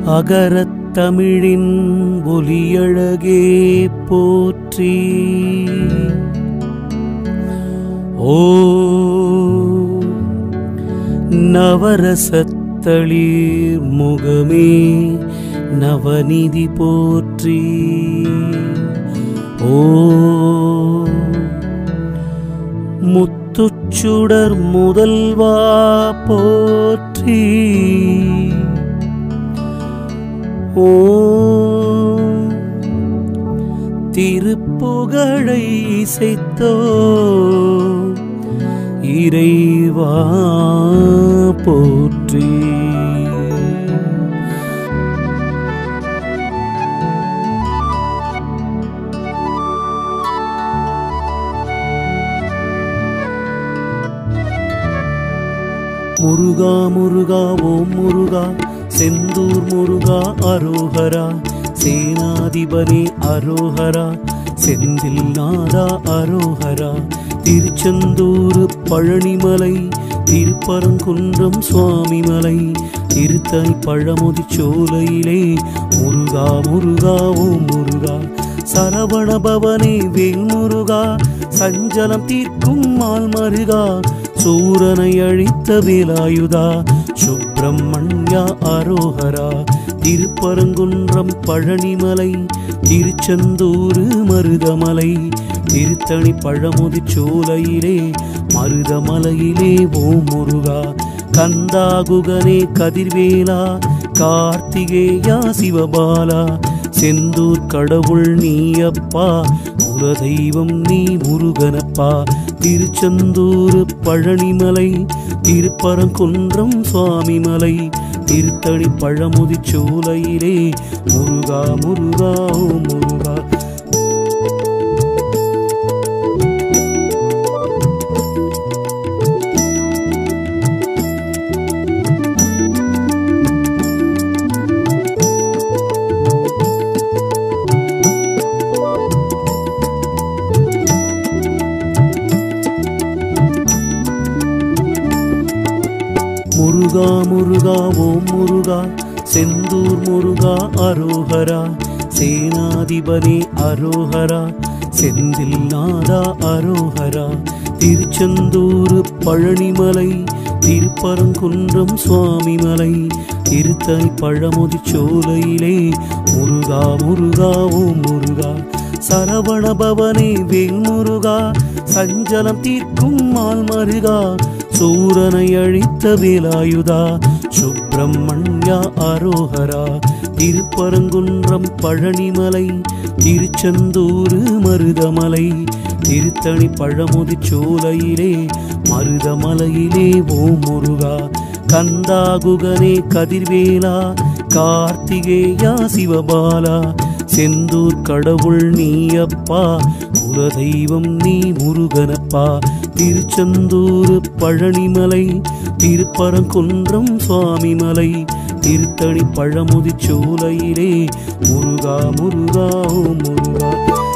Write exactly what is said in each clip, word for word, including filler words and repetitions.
அகரத் தமிழின் ஒலியழகே போற்றி. ஓ நவரசத்தளிர் முகமே நவநிதி போற்றி. ஓ முத்துச்சுடர் முதல்வா போற்றி. ஓ திருப்புகழை இசைத்தோ இறைவா போற்றி. முருகா முருகா ஓம் முருகா, செந்தூர் முருகா அரோஹரா, சேனாதிபதி அரோஹரா, செந்தில் நாதா அரோஹரா, திருச்செந்தூர் பழனிமலை, திருப்பரங்குன்றம் சுவாமிமலை, திருத்தணி பழமுதி சோலையிலே முருகா முருகா ஓம் முருகா, சரவண பவனே வேல் முருகா, சஞ்சலம் தீர்க்கும் மால் மருகா, சூரனை அழித்த வேலாயுதா, சுப்பிரமணியா அரோஹரா, திருப்பரங்குன்றம் பழனிமலை, திருச்செந்தூர் மருதமலை, திருத்தணி பழமுதி சோலையிலே மருதமலையிலே ஓம் முருகா, கந்தாகுகனே கதிர்வேலா, கார்த்திகேயா சிவபாலா, செந்தூர் கடவுள் நீயப்பா, குலதெய்வம் நீ முருகனப்பா, திருச்செந்தூர் பழனிமலை, திருப்பரங்குன்றம் சுவாமிமலை, திருத்தணி பழமுதி சோலையிலே முருகா முருகா ஓ முருகா. முருகா முருகா ஓம் முருகா, செந்தூர் முருகா அரோஹரா, சேனாதிபதி அரோஹரா, செந்தில் நாதா அரோஹரா, திருச்செந்தூர் பழனிமலை, திருப்பரங்குன்றம் சுவாமிமலை, திருத்தணி பழமுதி சோலையிலே முருகா முருகா ஓம் முருகா, சரவண பவனே வேல் முருகா, சஞ்சலம் தீர்க்கும் மால் மருகா, சூரனை அழித்த வேலாயுதா, சுப்பிரமணியா அரோஹரா, திருப்பரங்குன்றம் பழனிமலை, திருச்செந்தூர் மருதமலை, திருத்தணி பழமுதி சோலையிலே மருதமலையிலே ஓம் முருகா, கந்தாகுகனே கதிர்வேலா, கார்த்திகேயா சிவபாலா, செந்தூர் கடவுள் நீயப்பா, குலதெய்வம் நீ முருகனப்பா, திருச்செந்தூர் பழனிமலை, திருப்பரங்குன்றம் சுவாமிமலை, திருத்தணி பழமுதி சோலையிலே முருகா முருகா ஓ முருகா.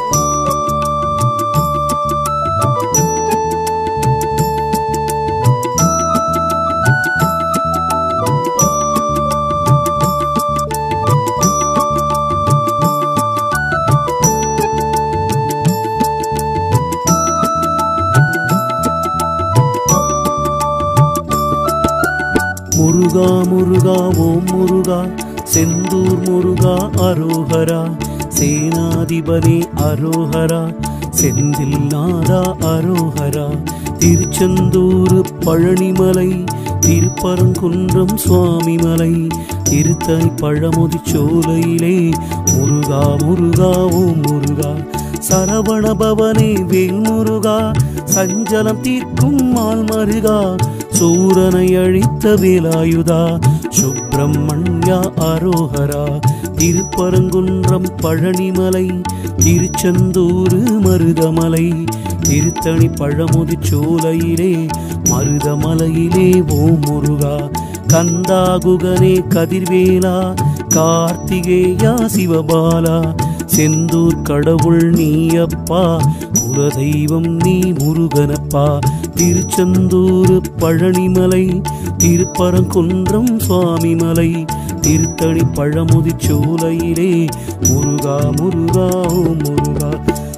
முருகா முருகா ஓம் முருகா, செந்தூர் முருகா அரோஹரா, சேனாதிபதி அரோஹரா, செந்தில் நாதா அரோஹரா, திருச்செந்தூர் பழனிமலை, திருப்பரங்குன்றம் சுவாமிமலை, திருத்தணி பழமுதி சோலையிலே முருகா முருகா ஓம் முருகா, சரவண பவனே வேல் முருகா, சஞ்சலம் தீர்க்கும் மால் மருகா, சூரனை அழித்த வேலாயுதா, சுப்பிரமணியா அரோஹரா, திருப்பரங்குன்றம் பழனிமலை, திருச்செந்தூர் மருதமலை, திருத்தணி பழமுதி சோலையிலே மருதமலையிலே ஓம் முருகா, கந்தாகுகனே கதிர்வேலா, கார்த்திகேயா சிவபாலா, செந்தூர் கடவுள் நீயப்பா, குலதெய்வம் நீ முருகனப்பா, திருச்செந்தூர் பழனிமலை, திருப்பரங்குன்றம் சுவாமிமலை, திருத்தணி பழமுதிர் சோலையிலே முருகா முருகா ஓம் முருகா.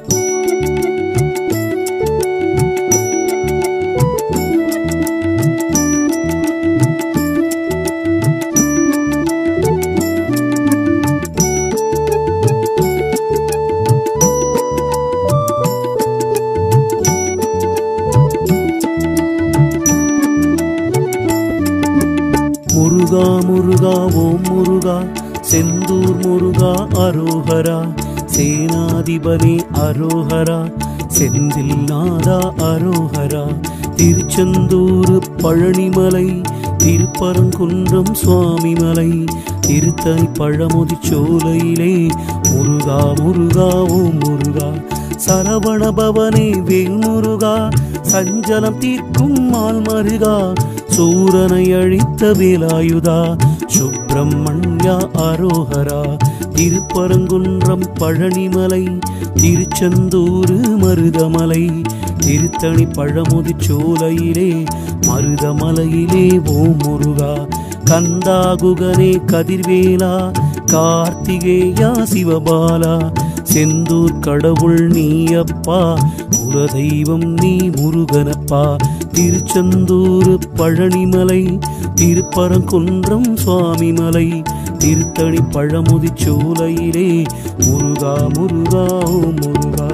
முருகா முருகா ஓம் முருகா செந்தூர் முருகா அரோஹரா சேனாதிபதி அரோஹரா செந்தில்நாதா அரோஹரா. திருச்செந்தூர் பழனிமலை திருப்பரங்குன்றம் சுவாமிமலை திருத்தணி பழமுதிர் சோலையிலே முருகா முருகா ஓம் முருகா. சரவண பவனே வேல் முருகா சஞ்சலம் தீர்க்கும் மால் மருகா சூரனை அழித்த வேலாயுதா சுப்பிரமணியா அரோஹரா. திருப்பரங்குன்றம் பழனிமலை திருச்செந்தூர் மருதமலை திருத்தணி பழமுதிர் சோலையிலே மருதமலையிலே ஓம் முருகா. கந்தாகுகனே கதிர்வேலா கார்த்திகேயா சிவபாலா செந்தூர் கடவுள் நீயப்பா குலதெய்வம் நீ முருகனப்பா. திருச்செந்தூர் பழனிமலை திருப்பரங்குன்றம் சுவாமிமலை திருத்தணி பழமுதிர் சோலையிலே முருகா முருகா ஓம் முருகா.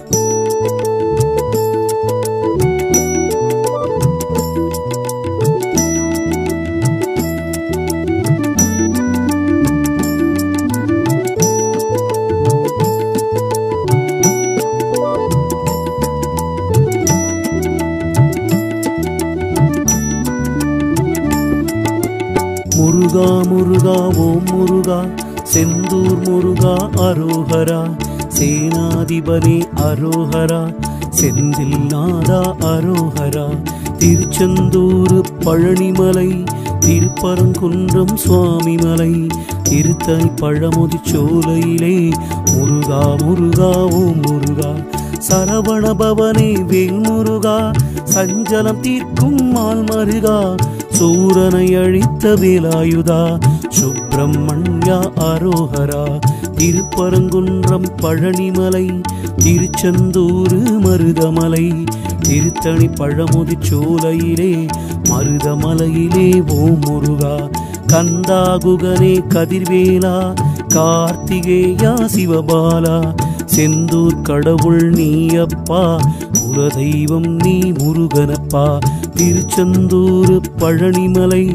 முருகா முருகா ஓம் முருகா செந்தூர் முருகா அரோஹரா சேனாதிபதி அரோஹரா செந்தில்நாதா அரோஹரா. திருச்செந்தூர் பழனிமலை திருப்பரங்குன்றம் சுவாமிமலை திருத்தணி பழமுதிர் சோலையிலே முருகா முருகா ஓம் முருகா. சரவண பவனே வேல் முருகா சஞ்சலம் தீர்க்கும் மால் மருகா சூரனை அழித்த வேலாயுதா சுப்பிரமணியா அரோஹரா. திருப்பரங்குன்றம் பழனிமலை திருச்செந்தூர் மருதமலை திருத்தணி பழமுதிர் சோலையிலே மருதமலையிலே ஓம் முருகா. கந்தாகுகனே கதிர்வேலா கார்த்திகேயா சிவபாலா செந்தூர் கடவுள் நீயப்பா குலதெய்வம் நீ முருகனப்பா. திருச்செந்தூர் பழனிமலை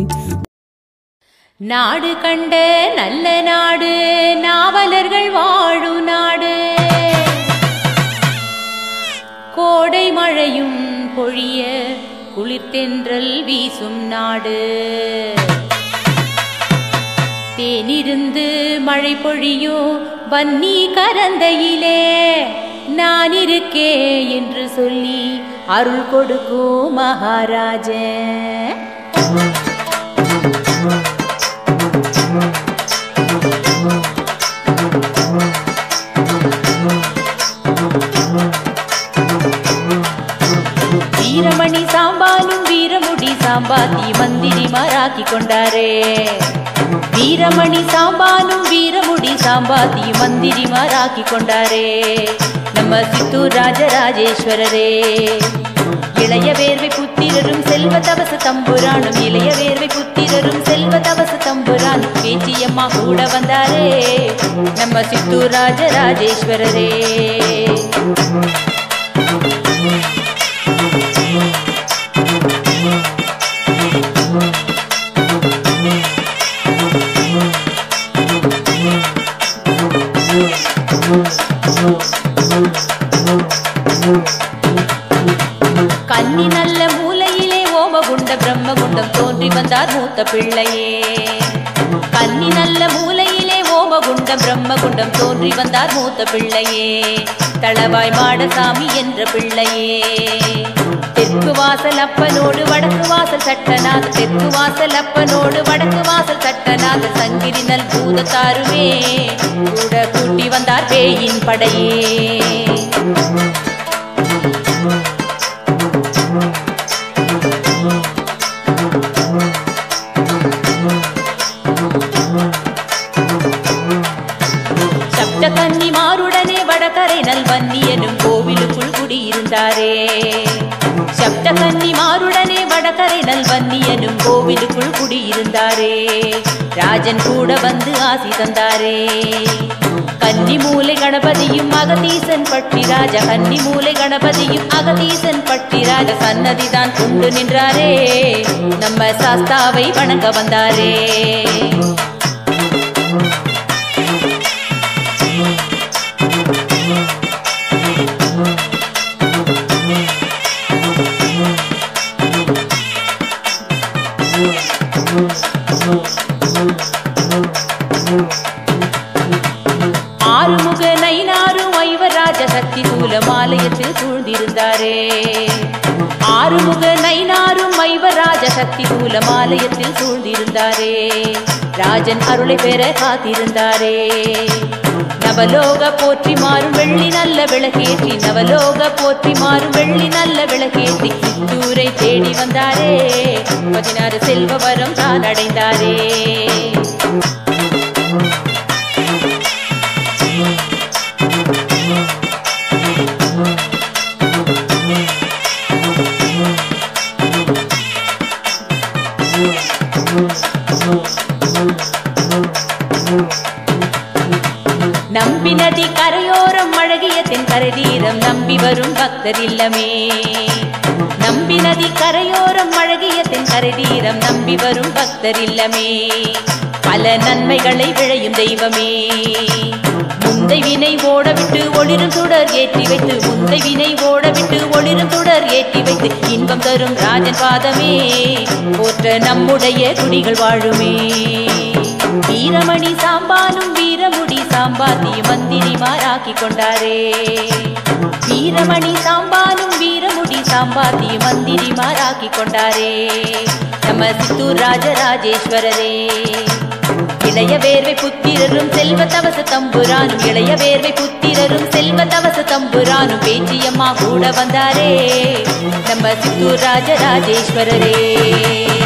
நாடு கண்ட நல்ல நாடு நாவலர்கள் வாழும் நாடு கோடை மழையும் பொழிய குளிர்தென்றல் வீசும் நாடு தேனிருந்து மழை பொழியும் வன்னி கரந்தையிலே நான் இருக்கே என்று சொல்லி அருள் கொடுக்கும் மகாராஜன். வீரமணி சாம்பாலும் வீரமுடி சாம்பாத்தி மந்திரி மாராக்கி கொண்டாரே வீரமணி சாம்பாலும் வீரமுடி சாம்பாத்தி மந்திரி மாராக்கி கொண்டாரே நம்ம சித்தூர் ராஜராஜேஸ்வரரே. இளைய வேர்வை புத்திரரும் செல்வ தவச தம்புரானும் இளைய வேர்வை புத்திரரும் செல்வ தவச தம்புரானும் பேச்சியம்மா கூட வந்தாரே நம்ம சித்தூர் ராஜராஜேஸ்வரரே. கன்னி நல்ல மூலையிலே ஓமகுண்ட பிரம்மகுண்டம் தோன்றி வந்தார் மூத்த பிள்ளையே. கன்னி நல்ல மூலையிலே ஓமகுண்ட பிரம்மகுண்டம் தோன்றி வந்தார் மூத்த பிள்ளையே. தளவாய் மாடசாமி என்ற பிள்ளையே. தெற்கு வாசல் அப்பனோடு வடக்கு வாசல் சட்டநாத தெற்கு வாசல் அப்பனோடு வடக்கு வாசல் சட்டநாத சங்கிரி நல் பூதத்தாருமே கூட கூட்டி வந்தார் பேயின் படையே. Mm-hmm. கன்னிமாருடனே வடகரை நல்வன்னியனும் கோவிலுக்குள் குடியிருந்தாரே. ராஜன் கூட வந்து ஆசி தந்தாரே. கன்னிமூலை கணபதியும் அகதீசன் பட்டி ராஜா, கன்னிமூலை கணபதியும் அகதீசன் பட்டி ராஜா சன்னதிதான் கொண்டு நின்றாரே. நம்ம சாஸ்தாவை வணங்க வந்தாரே. ஆறுமுக நைனாரும் ஐவராஜ சக்தி சூலமாலயத்தில் சூழ்ந்திருந்தாரே. ஆறுமுக நைனாரும் ஐவராஜ சக்தி சூலமாலயத்தில் சூழ்ந்திருந்தாரே. ராஜன் அருளை பெற காத்திருந்தாரே. நவலோக போற்றி மாறும் வெள்ளி நல்ல விளக்கேற்றி, நவலோக போற்றி மாறும் வெள்ளி நல்ல விளக்கேற்றி சித்தூரை தேடி வந்தாரே. பதினாறு செல்வ வரம் தான் அடைந்தாரே. நம்பி நதி கரையோரம் அழகிய தென் கரைதீரம் நம்பி வரும் பக்தர் இல்லமே. நம்பி நதி கரையோரம் அழகிய தென் கரைதீரம் நம்பி வரும் பக்தர் இல்லமே. பல நன்மைகளை விளையும் தெய்வமே. முந்தை வினை ஓடவிட்டு ஒளிரும் சுடர் ஏற்றி வைத்து, முந்தை வினை ஓடவிட்டு ஒளிரும் சுடர் ஏற்றி வைத்து இன்பம் தரும் ராஜன் பாதமே. போற்ற நம்முடைய குடிகள் வாழுமே. வீரமணி சாம்பானும் வீரமுடி சாம்பாத்தியும் மந்திரிமாராக்கி கொண்டாரே. வீரமணி சாம்பானும் வீரமுடி சாம்பாத்தியும் மந்திரிமாராக்கி கொண்டாரே. நம்ம சித்தூர் ராஜராஜேஸ்வரரே. இளைய வேர்வை புத்திரரும் செல்வ தவச தம்புரானும், இளைய வேர்வை புத்திரரும் செல்வ தவச தம்புரானும் பேச்சியம்மா கூட வந்தாரே. நம்ம சித்தூர் ராஜராஜேஸ்வரரே.